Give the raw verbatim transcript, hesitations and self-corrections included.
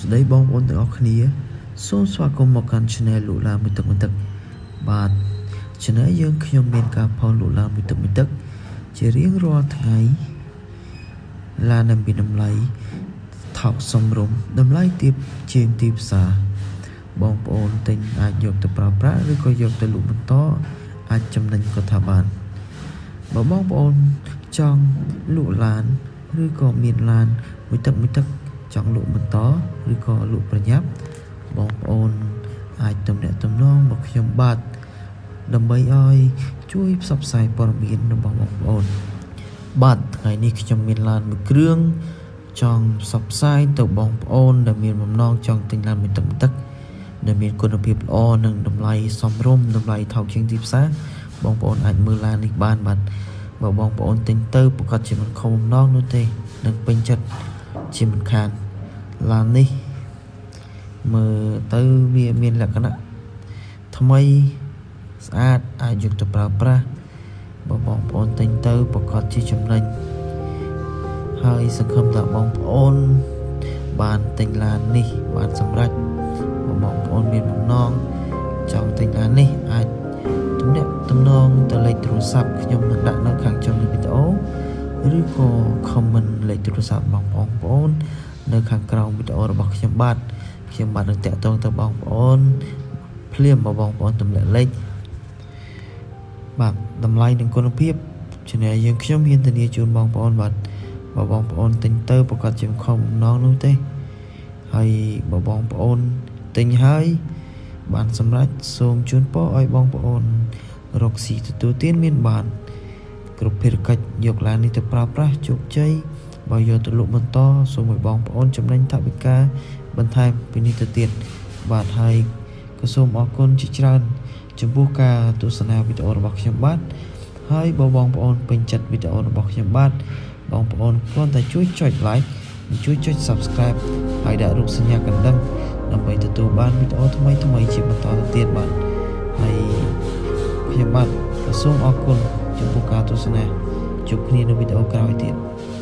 ស្ដីបងប្អូនទាំងអស់គ្នាសូមស្វាគមន៍មកកាន់ Channel លោកឡានមួយទឹកមួយទឹកបាទ Channel យើងខ្ញុំមានការផុសលោកឡានមួយទឹកមួយទឹកជារៀងរាល់ថ្ងៃឡានដែលមានតម្លៃថោកសមរម្យតម្លៃទាបជាងទីផ្សារបងប្អូនទិញអាចយកទៅប្រើប្រាស់ឬក៏យកទៅលក់បន្តអាចចំណេញក៏ថាបានបើបងប្អូនចង់លក់ឡានឬក៏មានឡានមួយទឹកមួយទឹកចង់លក់បន្តឬក៏លក់ប្រញាប់បងប្អូនអាចទំនាក់ទំនងមកខ្ញុំបាទដើម្បីឲ្យជួយផ្សព្វផ្សាយព័ត៌មានរបស់បងប្អូនបាទថ្ងៃនេះខ្ញុំមានឡានមួយគ្រឿងចង់ផ្សព្វផ្សាយទៅបងប្អូនដែលមានបំណងចង់ទិញឡានមួយទឹកមួយទឹកដែលមានគុណភាពល្អនិងតម្លៃសមរម្យតម្លៃថោកជាងទីផ្សារបងប្អូនអាចមើលឡាននេះបានបាទបើបងប្អូនទិញទៅប្រកាសជាមិនខុសបំណងនោះទេនឹងពេញចិត្តជាមិនខានឡាននេះមើលទៅវាមានលក្ខណៈថ្មីស្អាតអាចយកទៅប្រើប្រាស់បើបងប្អូនទិញទៅប្រកាសជាចំណេញហើយសង្ឃឹមថាបងប្អូនបានទិញឡាននេះបានសម្រេចបើបងប្អូនមានបំណងចង់ទិញឡាននេះអាចទំនាក់ទំនងទៅលេខទូរស័ព្ទខ្ញុំនឹងដាក់នៅខាងចុងនៃវីដេអូឬក៏ comment លេខទូរស័ព្ទបងប្អូននៅខាងក្រោមវីដេអូរបស់ខ្ញុំបាទខ្ញុំបាទនឹងតាក់ទងទៅបងប្អូនភ្លាមបើបងប្អូនទម្លាក់លេខបាទតម្លៃនិងគុណភាពChannelយើងខ្ញុំហ៊ានធានាជូនបងប្អូនបាទបើបងប្អូនទិញទៅប្រកាសជាមិនខុសបំណងនោះទេហើយបើបងប្អូនទិញហើយបានសម្រេចសូមជូនពរឲ្យបងប្អូនរកស៊ីទទួលទានមានបានគ្រប់ភារកិច្ចយកឡាននេះទៅប្រើប្រាស់ជោគជ័យបើយកទៅលក់បន្តសូមឲ្យបងប្អូនចំណេញថវិកាបន្ថែមពីនេះទៅទៀតបាទហើយក៏សូមអរគុណជាច្រើនចំពោះការទស្សនាវីដេអូរបស់ខ្ញុំបាទហើយបើបងប្អូនពេញចិត្តវីដេអូរបស់ខ្ញុំបាទបងប្អូនគ្រាន់តែជួយចុច like និងជួយចុច subscribe ហើយដាក់រូបសញ្ញាកណ្ដឹងដើម្បីទទួលបានវីដេអូថ្មីថ្មីជាបន្តទៅទៀតបាទហើយខ្ញុំបាទក៏សូមអរគុណចំពោះការទស្សនាជួបគ្នានៅវីដេអូក្រោយទៀត